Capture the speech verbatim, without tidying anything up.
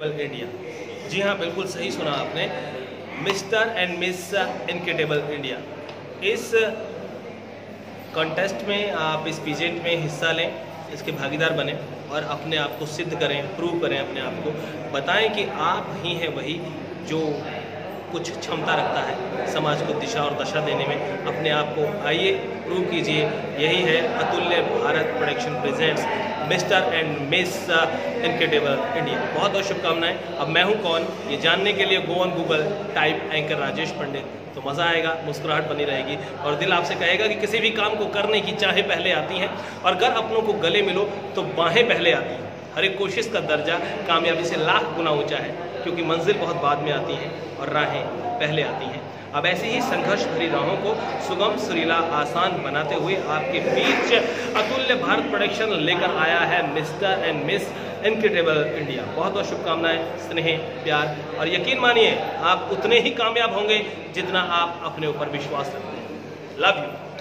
India. जी हाँ, बिल्कुल सही सुना आपने। Mister and miss incredible India, इस कॉन्टेस्ट में आप, इस पीजेंट में हिस्सा लें, इसके भागीदार बने और अपने आप को सिद्ध करें, प्रूव करें अपने आप को, बताएं कि आप ही हैं वही जो कुछ क्षमता रखता है समाज को दिशा और दशा देने में। अपने आप को आइए प्रूव कीजिए। यही है Atulya Bharat production presents mister and miss incredible India. बहुत बहुत शुभकामनाएं। अब मैं हूं कौन, ये जानने के लिए go on Google, type anchor Rajesh Pandit, तो मज़ा आएगा, मुस्कुराहट बनी रहेगी और दिल आपसे कहेगा कि किसी भी काम को करने की चाहें पहले आती हैं, और अगर अपनों को गले मिलो तो बाहें पहले आती हैं। हर एक कोशिश का दर्जा कामयाबी से लाख गुना ऊंचा है, क्योंकि मंजिल बहुत बाद में आती हैं और राहें पहले आती हैं। अब ऐसी ही संघर्ष भरी राहों को सुगम, सुरीला, आसान बनाते हुए आपके बीच अतुल्य भारत प्रोडक्शन लेकर आया है mister and miss incredible India. बहुत बहुत शुभकामनाएं, स्नेह, प्यार, और यकीन मानिए आप उतने ही कामयाब होंगे जितना आप अपने ऊपर विश्वास रखते हैं। Love you.